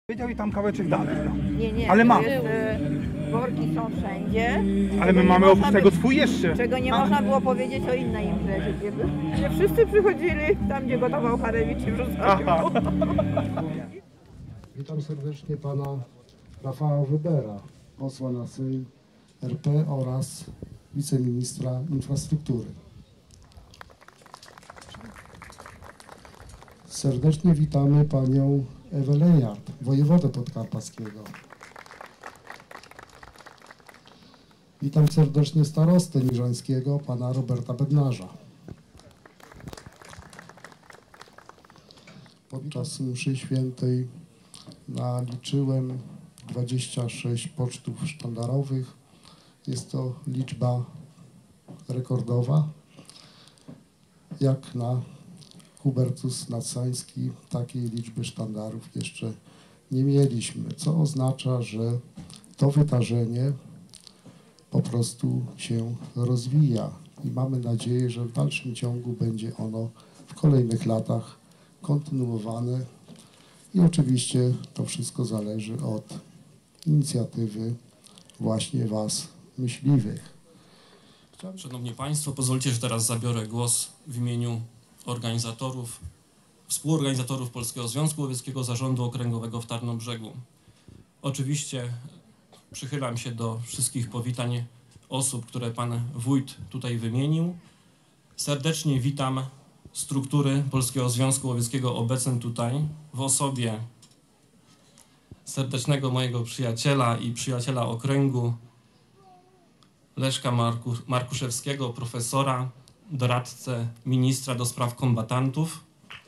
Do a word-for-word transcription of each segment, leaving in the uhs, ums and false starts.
Wiedział i tam kawałeczek dalej. No. Nie, nie, ale to mamy. Jest, e, worki są wszędzie. Ale my mamy oprócz tego swój jeszcze. Czego nie można było powiedzieć o innej imprezie, gdzie, by, gdzie wszyscy przychodzili tam, gdzie gotował Harewicz i wrzucał. Witam serdecznie pana Rafała Webera, posła na Sejm R P oraz wiceministra infrastruktury. Serdecznie witamy panią Ewę Lejart, wojewodę podkarpackiego. Witam serdecznie starostę niżańskiego, pana Roberta Bednarza. Podczas mszy świętej naliczyłem dwadzieścia sześć pocztów sztandarowych. Jest to liczba rekordowa. Jak na Hubertus Nadsański takiej liczby sztandarów jeszcze nie mieliśmy, co oznacza, że to wydarzenie po prostu się rozwija i mamy nadzieję, że w dalszym ciągu będzie ono w kolejnych latach kontynuowane i oczywiście to wszystko zależy od inicjatywy właśnie Was, myśliwych. Szanowni Państwo, pozwólcie, że teraz zabiorę głos w imieniu organizatorów, współorganizatorów Polskiego Związku Łowieckiego Zarządu Okręgowego w Tarnobrzegu. Oczywiście przychylam się do wszystkich powitań osób, które Pan Wójt tutaj wymienił. Serdecznie witam struktury Polskiego Związku Łowieckiego obecne tutaj w osobie serdecznego mojego przyjaciela i przyjaciela okręgu Leszka Marku, Markuszewskiego, profesora, doradcę ministra do spraw kombatantów,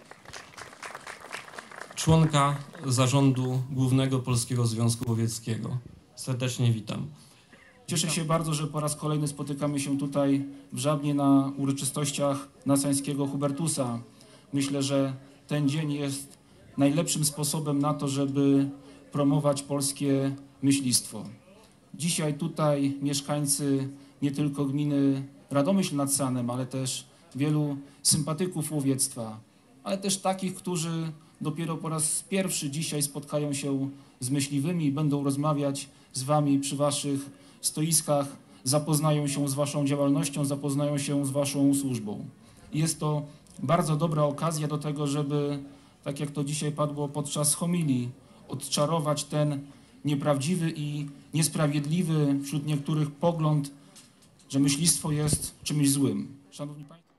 członka zarządu Głównego Polskiego Związku Łowieckiego. Serdecznie witam. Cieszę się bardzo, że po raz kolejny spotykamy się tutaj w Żabnie na uroczystościach Nadsańskiego Hubertusa. Myślę, że ten dzień jest najlepszym sposobem na to, żeby promować polskie myślistwo. Dzisiaj tutaj mieszkańcy nie tylko gminy Radomyśl nad Sanem, ale też wielu sympatyków łowiectwa, ale też takich, którzy dopiero po raz pierwszy dzisiaj spotkają się z myśliwymi i będą rozmawiać z Wami przy Waszych stoiskach, zapoznają się z Waszą działalnością, zapoznają się z Waszą służbą. Jest to bardzo dobra okazja do tego, żeby, tak jak to dzisiaj padło podczas homilii, odczarować ten nieprawdziwy i niesprawiedliwy wśród niektórych pogląd, że myślistwo jest czymś złym. Szanowni Państwo.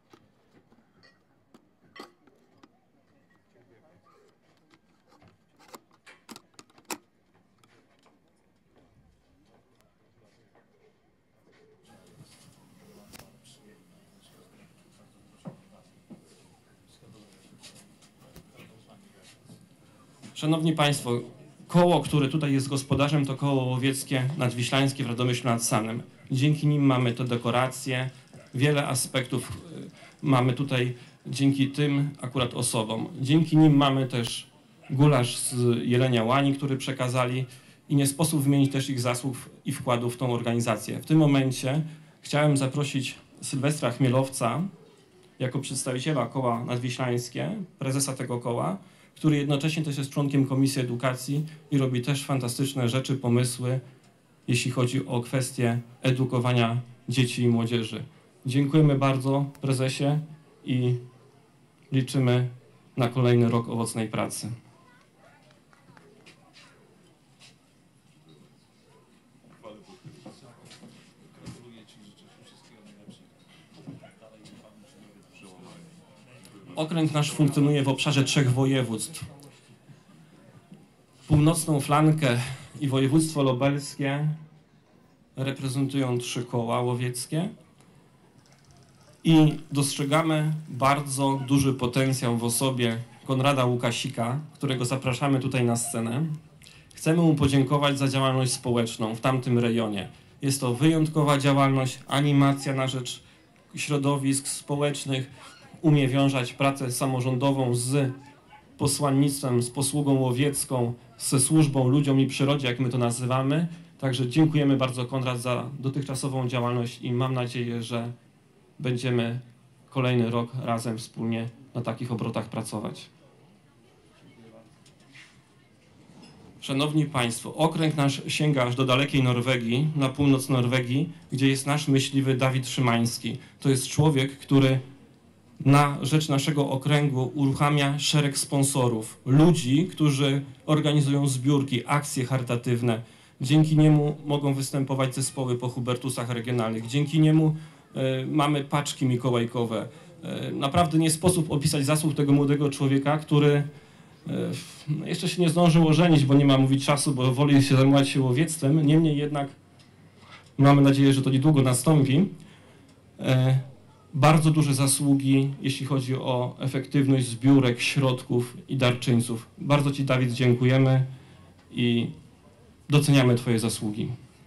Szanowni Państwo, koło, które tutaj jest gospodarzem, to koło łowieckie nadwiślańskie w Radomyślu nad Sanem. Dzięki nim mamy te dekoracje, wiele aspektów mamy tutaj dzięki tym akurat osobom. Dzięki nim mamy też gulasz z Jelenia Łani, który przekazali i nie sposób wymienić też ich zasług i wkładów w tą organizację. W tym momencie chciałem zaprosić Sylwestra Chmielowca jako przedstawiciela koła nadwiślańskie, prezesa tego koła, który jednocześnie też jest członkiem Komisji Edukacji i robi też fantastyczne rzeczy, pomysły, jeśli chodzi o kwestie edukowania dzieci i młodzieży. Dziękujemy bardzo prezesie i liczymy na kolejny rok owocnej pracy. Okręg nasz funkcjonuje w obszarze trzech województw. Północną flankę i województwo lubelskie reprezentują trzy koła łowieckie i dostrzegamy bardzo duży potencjał w osobie Konrada Łukasika, którego zapraszamy tutaj na scenę. Chcemy mu podziękować za działalność społeczną w tamtym rejonie. Jest to wyjątkowa działalność, animacja na rzecz środowisk społecznych, umie wiązać pracę samorządową z posłannictwem, z posługą łowiecką, ze służbą ludziom i przyrodzie, jak my to nazywamy. Także dziękujemy bardzo, Konrad, za dotychczasową działalność i mam nadzieję, że będziemy kolejny rok razem wspólnie na takich obrotach pracować. Szanowni Państwo, okręg nasz sięga aż do dalekiej Norwegii, na północ Norwegii, gdzie jest nasz myśliwy Dawid Szymański. To jest człowiek, który na rzecz naszego okręgu uruchamia szereg sponsorów, ludzi, którzy organizują zbiórki, akcje charytatywne. Dzięki niemu mogą występować zespoły po hubertusach regionalnych. Dzięki niemu y, mamy paczki mikołajkowe. Y, naprawdę nie sposób opisać zasług tego młodego człowieka, który y, jeszcze się nie zdążył ożenić, bo nie ma mówić czasu, bo woli się zajmować się łowiectwem. Niemniej jednak mamy nadzieję, że to niedługo nastąpi. Y, Bardzo duże zasługi, jeśli chodzi o efektywność zbiórek, środków i darczyńców. Bardzo Ci, Dawid, dziękujemy i doceniamy Twoje zasługi.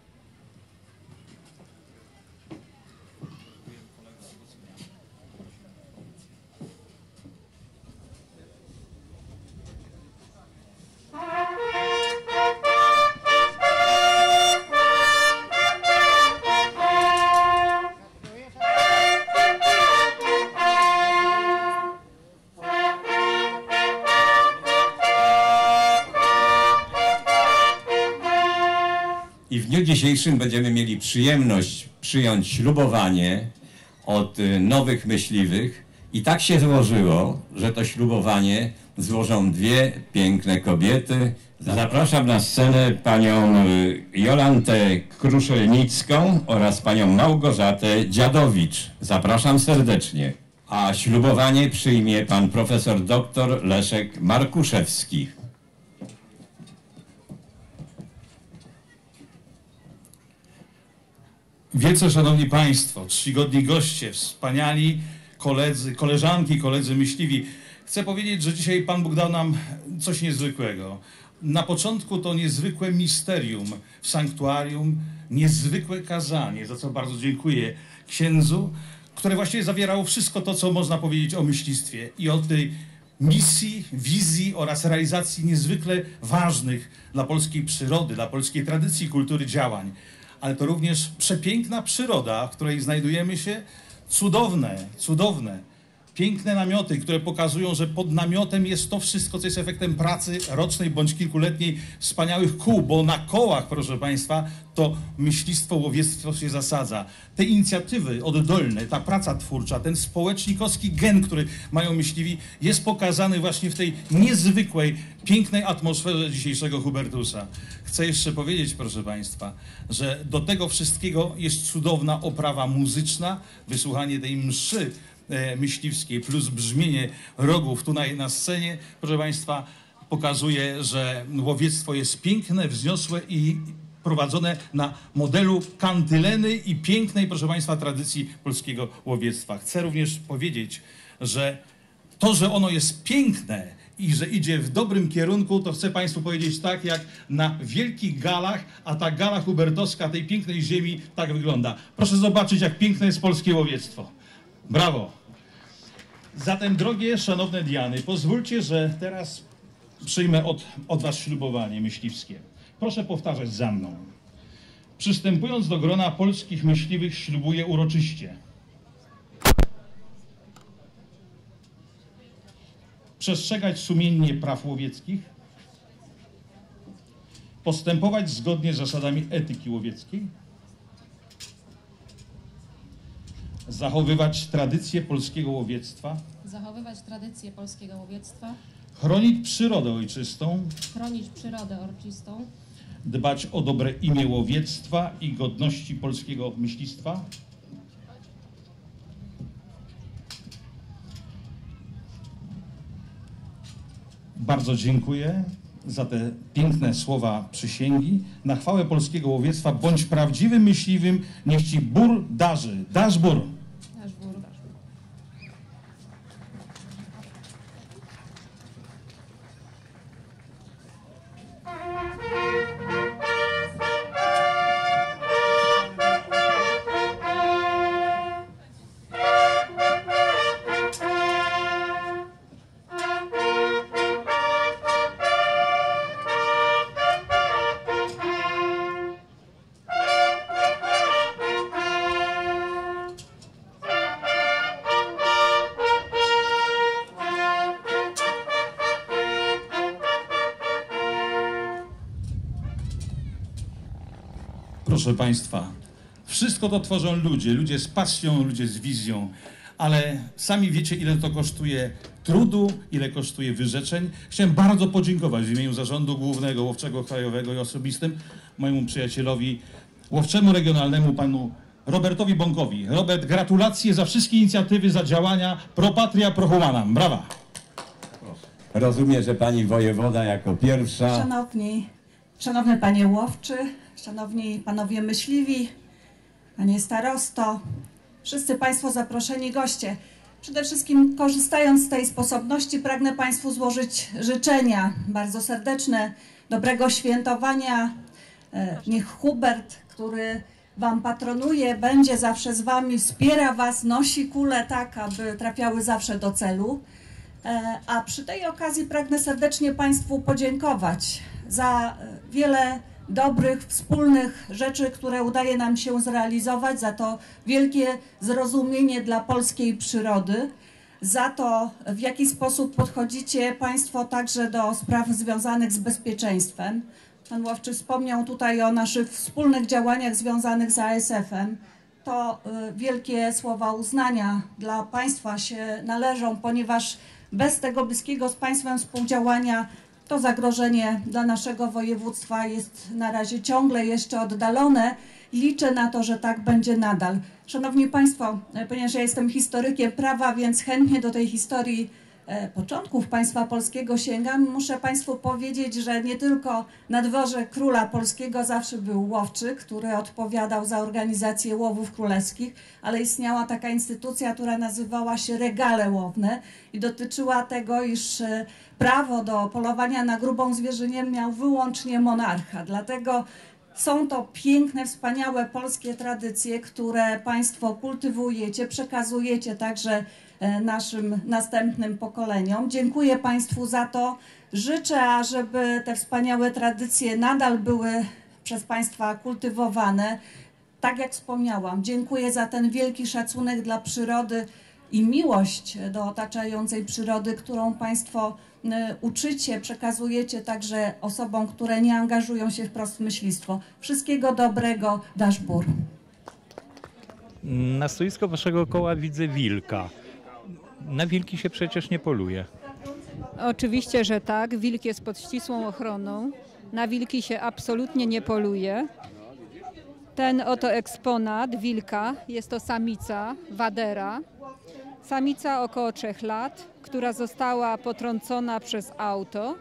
I w dniu dzisiejszym będziemy mieli przyjemność przyjąć ślubowanie od nowych myśliwych. I tak się złożyło, że to ślubowanie złożą dwie piękne kobiety. Zapraszam na scenę panią Jolantę Kruszelnicką oraz panią Małgorzatę Dziadowicz. Zapraszam serdecznie. A ślubowanie przyjmie pan profesor doktor Leszek Markuszewski. Wielce szanowni państwo, czcigodni goście, wspaniali koledzy, koleżanki, koledzy myśliwi. Chcę powiedzieć, że dzisiaj Pan Bóg dał nam coś niezwykłego. Na początku to niezwykłe misterium w sanktuarium, niezwykłe kazanie, za co bardzo dziękuję księdzu, które właściwie zawierało wszystko to, co można powiedzieć o myślistwie i o tej misji, wizji oraz realizacji niezwykle ważnych dla polskiej przyrody, dla polskiej tradycji, kultury działań. Ale to również przepiękna przyroda, w której znajdujemy się, cudowne, cudowne, piękne namioty, które pokazują, że pod namiotem jest to wszystko, co jest efektem pracy rocznej bądź kilkuletniej, wspaniałych kół, bo na kołach, proszę Państwa, to myślistwo, łowiectwo się zasadza. Te inicjatywy oddolne, ta praca twórcza, ten społecznikowski gen, który mają myśliwi, jest pokazany właśnie w tej niezwykłej, pięknej atmosferze dzisiejszego Hubertusa. Chcę jeszcze powiedzieć, proszę Państwa, że do tego wszystkiego jest cudowna oprawa muzyczna, wysłuchanie tej mszy myśliwskiej plus brzmienie rogów tutaj na scenie, proszę Państwa, pokazuje, że łowiectwo jest piękne, wzniosłe i prowadzone na modelu kantyleny i pięknej, proszę Państwa, tradycji polskiego łowiectwa. Chcę również powiedzieć, że to, że ono jest piękne i że idzie w dobrym kierunku, to chcę Państwu powiedzieć tak, jak na wielkich galach, a ta gala hubertowska tej pięknej ziemi tak wygląda. Proszę zobaczyć, jak piękne jest polskie łowiectwo. Brawo! Zatem, drogie, szanowne Diany, pozwólcie, że teraz przyjmę od, od Was ślubowanie myśliwskie. Proszę powtarzać za mną. Przystępując do grona polskich myśliwych, ślubuję uroczyście przestrzegać sumiennie praw łowieckich, postępować zgodnie z zasadami etyki łowieckiej, zachowywać tradycję polskiego łowiectwa, zachowywać tradycję polskiego łowiectwa, chronić przyrodę ojczystą, chronić przyrodę ojczystą, dbać o dobre imię łowiectwa i godności polskiego myślistwa, bardzo dziękuję za te piękne słowa przysięgi. Na chwałę polskiego łowiectwa bądź prawdziwym myśliwym, niech Ci bór darzy. Dasz bór. nasz wór. proszę Państwa, wszystko to tworzą ludzie, ludzie z pasją, ludzie z wizją, ale sami wiecie, ile to kosztuje trudu, ile kosztuje wyrzeczeń. Chciałem bardzo podziękować w imieniu Zarządu Głównego Łowczego Krajowego i osobistym mojemu przyjacielowi łowczemu regionalnemu, panu Robertowi Bąkowi. Robert, gratulacje za wszystkie inicjatywy, za działania pro patria, pro humanam. Brawa! Rozumiem, że pani wojewoda jako pierwsza. Szanowni, szanowny panie łowczy, szanowni panowie myśliwi, panie starosto, wszyscy państwo zaproszeni goście. Przede wszystkim, korzystając z tej sposobności, pragnę państwu złożyć życzenia bardzo serdeczne, dobrego świętowania. Niech Hubert, który wam patronuje, będzie zawsze z wami, wspiera was, nosi kule tak, aby trafiały zawsze do celu. A przy tej okazji pragnę serdecznie państwu podziękować za wiele dobrych, wspólnych rzeczy, które udaje nam się zrealizować, za to wielkie zrozumienie dla polskiej przyrody, za to, w jaki sposób podchodzicie państwo także do spraw związanych z bezpieczeństwem. Pan Łowczy wspomniał tutaj o naszych wspólnych działaniach związanych z A S F-em. To wielkie słowa uznania dla państwa się należą, ponieważ bez tego bliskiego z państwem współdziałania to zagrożenie dla naszego województwa jest na razie ciągle jeszcze oddalone i liczę na to, że tak będzie nadal. Szanowni Państwo, ponieważ ja jestem historykiem prawa, więc chętnie do tej historii początków państwa polskiego sięgam, muszę państwu powiedzieć, że nie tylko na dworze króla polskiego zawsze był łowczy, który odpowiadał za organizację łowów królewskich, ale istniała taka instytucja, która nazywała się regale łowne i dotyczyła tego, iż prawo do polowania na grubą zwierzynę miał wyłącznie monarcha. Dlatego są to piękne, wspaniałe polskie tradycje, które państwo kultywujecie, przekazujecie także naszym następnym pokoleniom. Dziękuję państwu za to. Życzę, ażeby te wspaniałe tradycje nadal były przez państwa kultywowane. Tak jak wspomniałam, dziękuję za ten wielki szacunek dla przyrody i miłość do otaczającej przyrody, którą państwo uczycie, przekazujecie także osobom, które nie angażują się wprost w myślistwo. Wszystkiego dobrego, Daszbur. Na stoisko waszego koła widzę wilka. Na wilki się przecież nie poluje. Oczywiście, że tak. Wilk jest pod ścisłą ochroną. Na wilki się absolutnie nie poluje. Ten oto eksponat wilka jest to samica wadera. Samica około trzech lat, która została potrącona przez auto.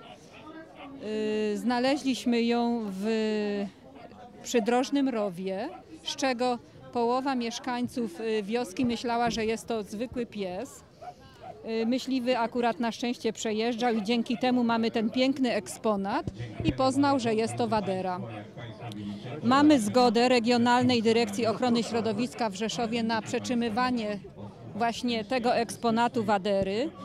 Znaleźliśmy ją w przydrożnym rowie, z czego połowa mieszkańców wioski myślała, że jest to zwykły pies. Myśliwy akurat na szczęście przejeżdżał i dzięki temu mamy ten piękny eksponat i poznał, że jest to wadera. Mamy zgodę Regionalnej Dyrekcji Ochrony Środowiska w Rzeszowie na przetrzymywanie właśnie tego eksponatu wadery, yy,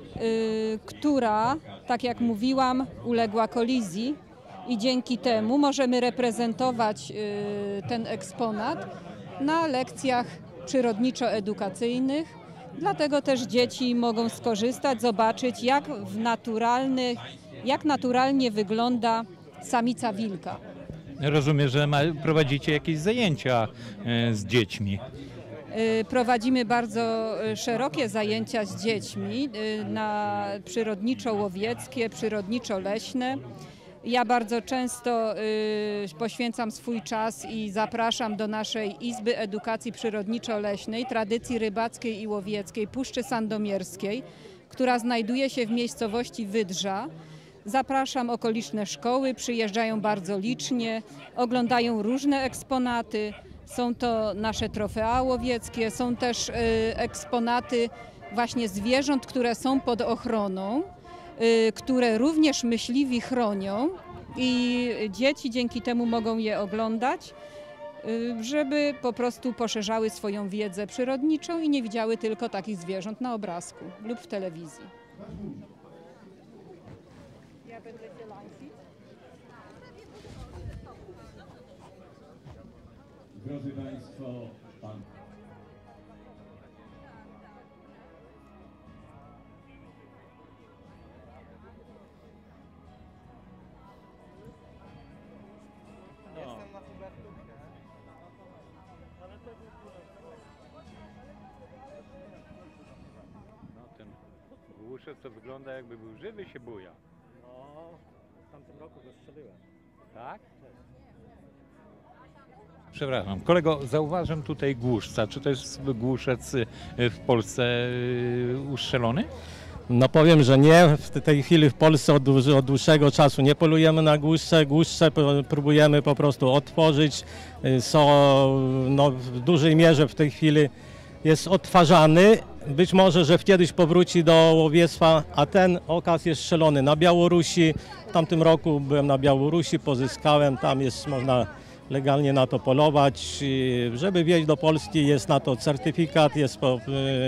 która, tak jak mówiłam, uległa kolizji i dzięki temu możemy reprezentować yy, ten eksponat na lekcjach przyrodniczo-edukacyjnych. Dlatego też dzieci mogą skorzystać, zobaczyć, jak, w naturalnych, jak naturalnie wygląda samica wilka. Rozumiem, że ma, prowadzicie jakieś zajęcia y, z dziećmi. Prowadzimy bardzo szerokie zajęcia z dziećmi na przyrodniczo-łowieckie, przyrodniczo-leśne. Ja bardzo często poświęcam swój czas i zapraszam do naszej Izby Edukacji Przyrodniczo-Leśnej, tradycji rybackiej i łowieckiej Puszczy Sandomierskiej, która znajduje się w miejscowości Wydrza. Zapraszam okoliczne szkoły, przyjeżdżają bardzo licznie, oglądają różne eksponaty. Są to nasze trofea łowieckie, są też y, eksponaty właśnie zwierząt, które są pod ochroną, y, które również myśliwi chronią i dzieci dzięki temu mogą je oglądać, y, żeby po prostu poszerzały swoją wiedzę przyrodniczą i nie widziały tylko takich zwierząt na obrazku lub w telewizji. Ja będę się lansić. Drodzy Państwo, Pan... Jestem na Hubertusie. głuszec to wygląda jakby był żywy, się buja. No, w tamtym roku go strzeliłem. Tak? Przepraszam, kolego, zauważam tutaj głuszca. Czy to jest głuszec w Polsce ustrzelony? No powiem, że nie. W tej chwili w Polsce od, dłuż, od dłuższego czasu nie polujemy na głuszcze. Głuszcze próbujemy po prostu otworzyć. Są, no, w dużej mierze w tej chwili jest odtwarzany. Być może, że kiedyś powróci do łowiectwa, a ten okaz jest strzelony na Białorusi. W tamtym roku byłem na Białorusi, pozyskałem, tam jest można legalnie na to polować. Żeby wjeść do Polski jest na to certyfikat, jest po,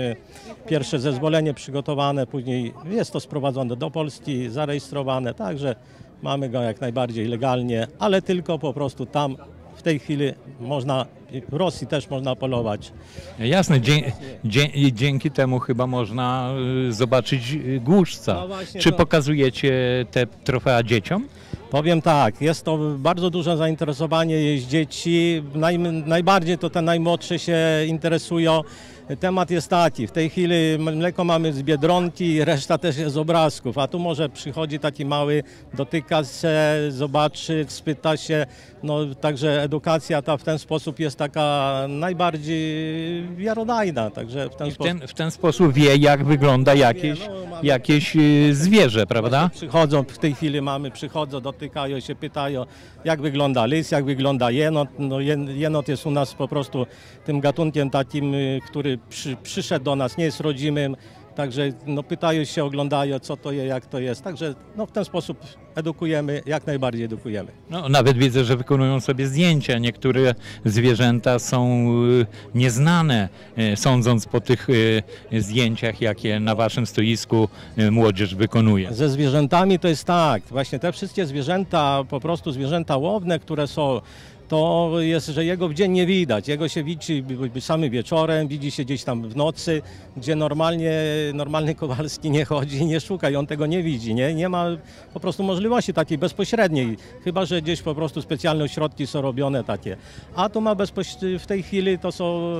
y, pierwsze zezwolenie przygotowane, później jest to sprowadzone do Polski, zarejestrowane, także mamy go jak najbardziej legalnie, ale tylko po prostu tam w tej chwili można, w Rosji też można polować. Jasne, dzie, dzie, dzięki temu chyba można y, zobaczyć głuszca. No właśnie, Czy to... pokazujecie te trofea dzieciom? Powiem tak, jest to bardzo duże zainteresowanie, jest dzieci, naj, najbardziej to te najmłodsze się interesują. Temat jest taki, w tej chwili mleko mamy z Biedronki, reszta też jest z obrazków, a tu może przychodzi taki mały, dotyka się, zobaczy, spyta się, no także edukacja ta w ten sposób jest taka najbardziej miarodajna, także w ten I w sposób... ten, w ten sposób wie, jak wygląda jakieś, Wie, no, mamy- jakieś y, zwierzę, prawda? Właśnie przychodzą, w tej chwili mamy, przychodzą, dotykają się, pytają, jak wygląda lis, jak wygląda jenot. No, jen, jenot jest u nas po prostu tym gatunkiem takim, y, który przy, przyszedł do nas, nie jest rodzimym, także no, pytają się, oglądają, co to jest, jak to jest. Także no, w ten sposób edukujemy, jak najbardziej edukujemy. No, nawet widzę, że wykonują sobie zdjęcia. Niektóre zwierzęta są y, nieznane, y, sądząc po tych y, zdjęciach, jakie na waszym stoisku y, młodzież wykonuje. Ze zwierzętami to jest tak, właśnie te wszystkie zwierzęta, po prostu zwierzęta łowne, które są, to jest, że jego w dzień nie widać. Jego się widzi samy wieczorem, widzi się gdzieś tam w nocy, gdzie normalnie normalny Kowalski nie chodzi, nie szuka i on tego nie widzi. Nie, nie ma po prostu możliwości takiej bezpośredniej, chyba że gdzieś po prostu specjalne ośrodki są robione takie. A tu ma bezpośrednio, w tej chwili to są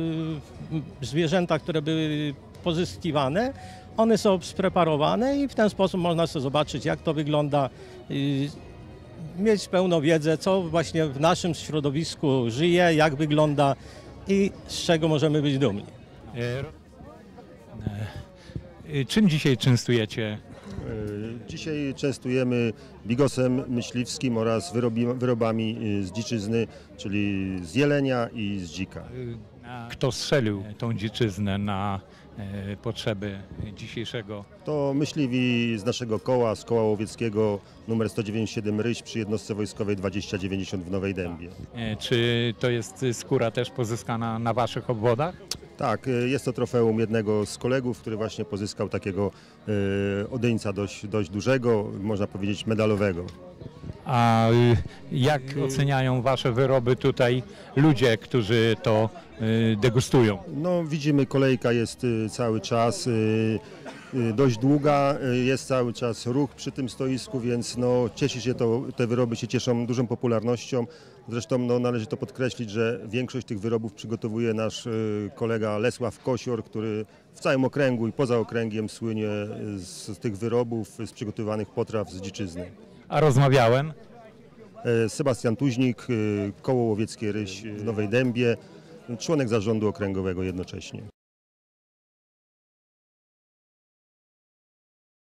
e, zwierzęta, które były pozyskiwane. One są spreparowane i w ten sposób można sobie zobaczyć, jak to wygląda. Mieć pełną wiedzę, co właśnie w naszym środowisku żyje, jak wygląda i z czego możemy być dumni. Czym dzisiaj częstujecie? Dzisiaj częstujemy bigosem myśliwskim oraz wyrobi, wyrobami z dziczyzny, czyli z jelenia i z dzika. Kto strzelił tą dziczyznę na e, potrzeby dzisiejszego? To myśliwi z naszego koła, z koła łowieckiego numer sto dziewięćdziesiąt siedem Ryś przy jednostce wojskowej dwadzieścia dziewięćdziesiąt w Nowej Dębie. E, czy to jest skóra też pozyskana na waszych obwodach? Tak, jest to trofeum jednego z kolegów, który właśnie pozyskał takiego y, odyńca dość, dość dużego, można powiedzieć medalowego. A y, jak oceniają wasze wyroby tutaj ludzie, którzy to y, degustują? No widzimy, kolejka jest y, cały czas y, y, dość długa, y, jest cały czas ruch przy tym stoisku, więc no, cieszy się to, te wyroby się cieszą dużą popularnością. Zresztą no, należy to podkreślić, że większość tych wyrobów przygotowuje nasz y, kolega Lesław Kosior, który w całym okręgu i poza okręgiem słynie z, z tych wyrobów, z przygotowanych potraw z dziczyzny. A rozmawiałem? Sebastian Tuźnik, Koło Łowieckie Ryś w Nowej Dębie, członek zarządu okręgowego jednocześnie.